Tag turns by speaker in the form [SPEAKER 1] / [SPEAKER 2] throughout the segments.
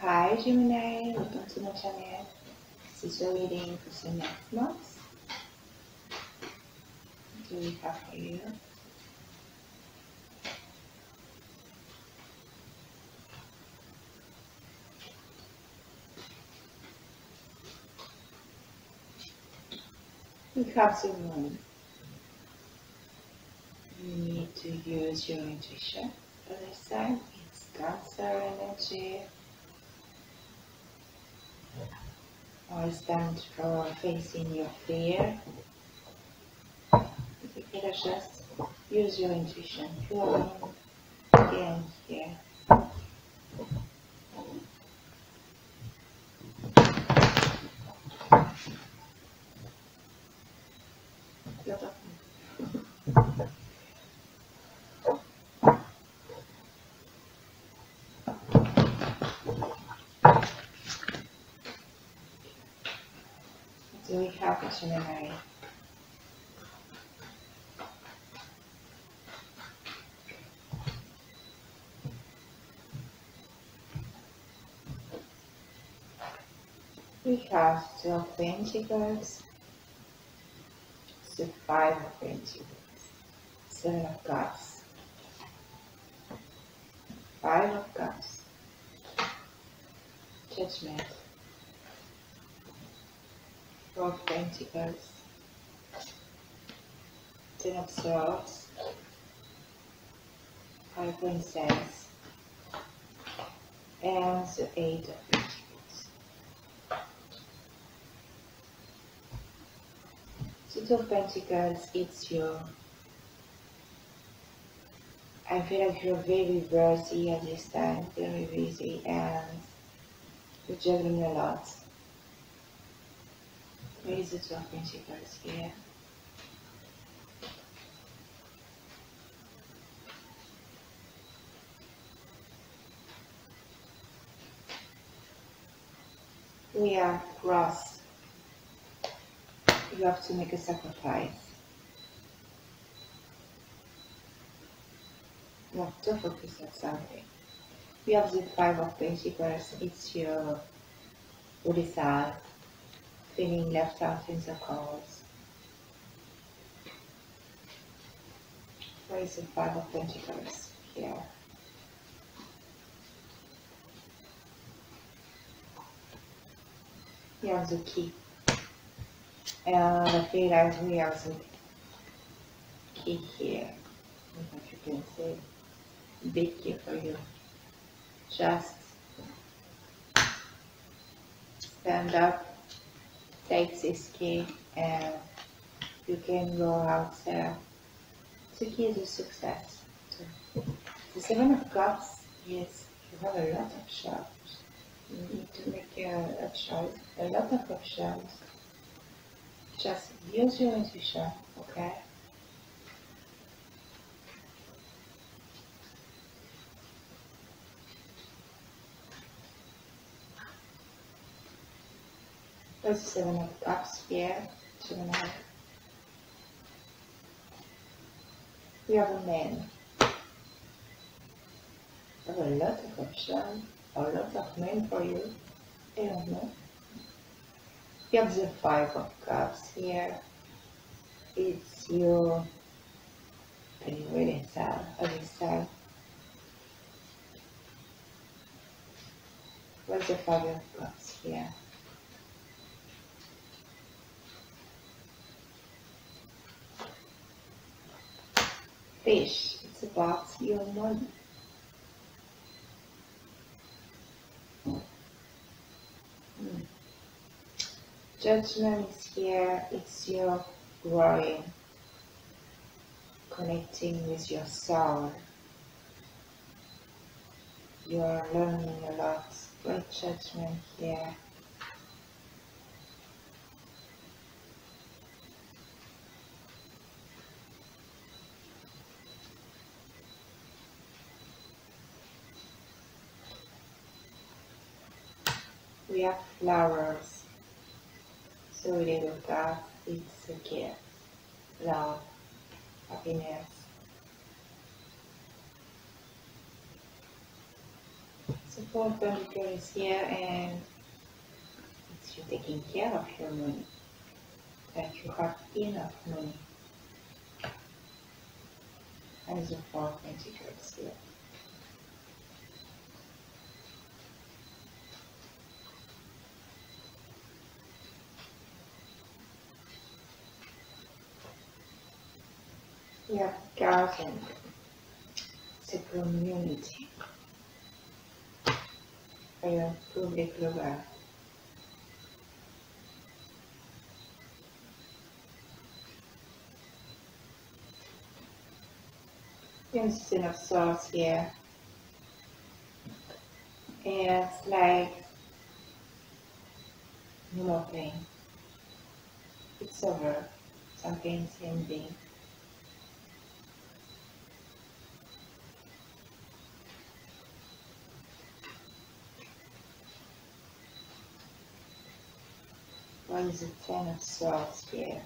[SPEAKER 1] Hi Gemini, welcome to my channel. This is your reading for the next month. What do we have for you? We have the moon. You need to use your intuition. For this time, it's Cancer energy. Or it's time for facing your fear. You can just use your intuition. You are again here. So we have a Gemini. We have Two of Pentacles, the Five of Pentacles, Seven of Cups, Five of Cups, Judgment, Four of Pentacles, Ten of Swords, High Princess, and the Eight of Pentacles. Two of Pentacles, it's you. I feel like you're very busy at this time, very busy, and you're juggling a lot. Where is the Two of Pentacles here? We are cross. You have to make a sacrifice. You have to focus on something. We have the Five of Pentacles. It's you really sad, feeling left out in the cold. Where is the Five of Pentacles here? You have the key. And I feel like we have the key here. If you can see, big key for you. Just stand up, take this key, and you can go out there. The key is a success. The Seven of Cups, yes, you have a lot of choices. You need to make a choice, a lot of options. Just use your intuition, okay? There's the Seven of Cups here, Gemini. We have a man. I have a lot of options, a lot of men for you. I don't know. You have the Five of Cups here. It's you feeling really sad at this time. What's the Five of Cups here? Fish. It's about your money. Judgment is here. It's your growing, connecting with your soul. You are learning a lot. Great Judgment here. We have flowers. So we look at it's a gift, love, happiness. It's a Four Pentacles is here, and it's you taking care of your money, that you have enough money. And the Four Pentacles here. We have garden, it's a community, a public lover. There's a Ten of Swords here, and it's like no more pain. It's over, something's ending. Why is the Ten of Swords here?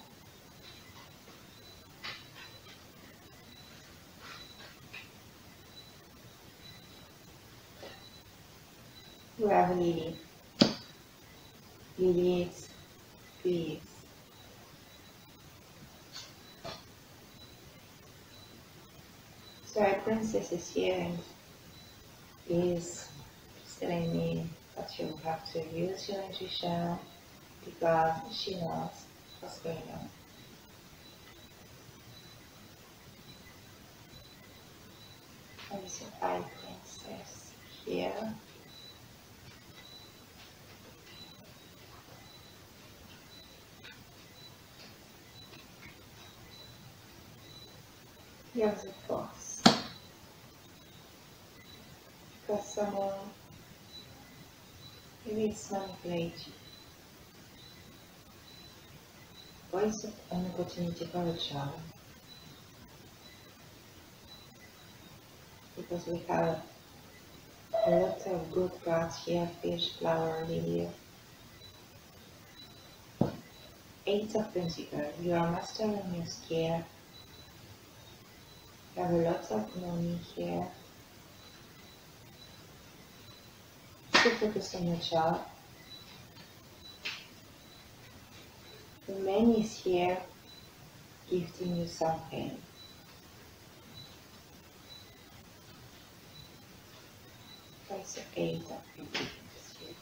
[SPEAKER 1] We have Lily. Lily is peace. So our princess is here and is telling me that you have to use your intuition because she knows what's going on. And it's a High Princess here. You have the Fox. Because someone maybe it's manipulating. Or is it an opportunity for a job? Because we have a lot of good cards here, fish, flower, lily. Eight of Pentacles, you are mastering your skill. You have a lot of money here. Still focus on your job. The man is here gifting you something. That's the Eight of Pentacles here.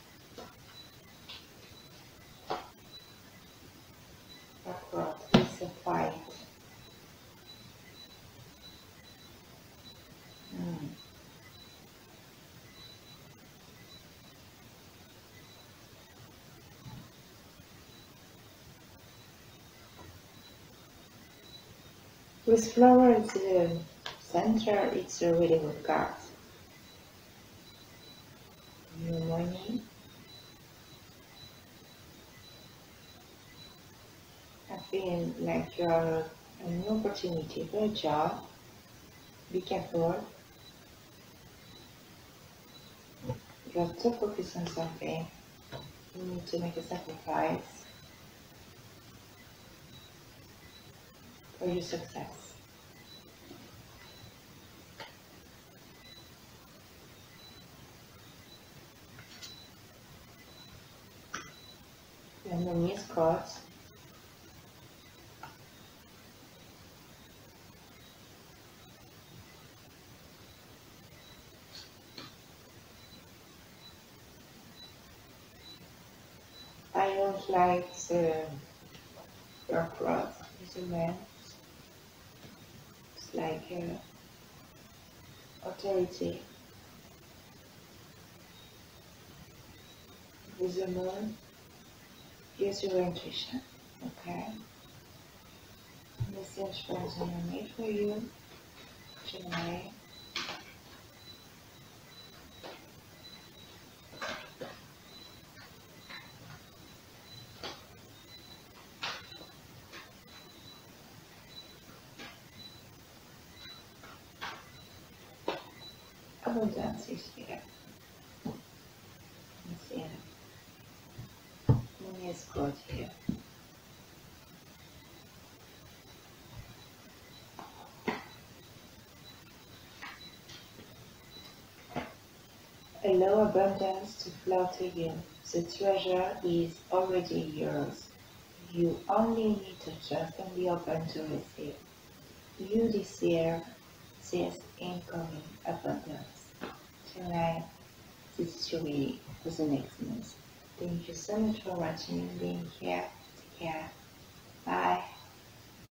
[SPEAKER 1] Backward is a fight. With flower in the center, it's a really good card. New money. I feel like you are a new opportunity for a job. Be careful. You have to focus on something. You need to make a sacrifice for your success. And the Miss cards. I don't like the backward with a man. It's like authority. With the moon, use your intuition, okay? Message for Soulmate for you, Gemini. Abundance is here. Let's see. Money is good here. Allow abundance to flow to you. The treasure is already yours. You only need to trust and be open to receive. You deserve this incoming abundance. Tonight, this is your reading for the next month. Thank you so much for watching and being here. Take care. Bye.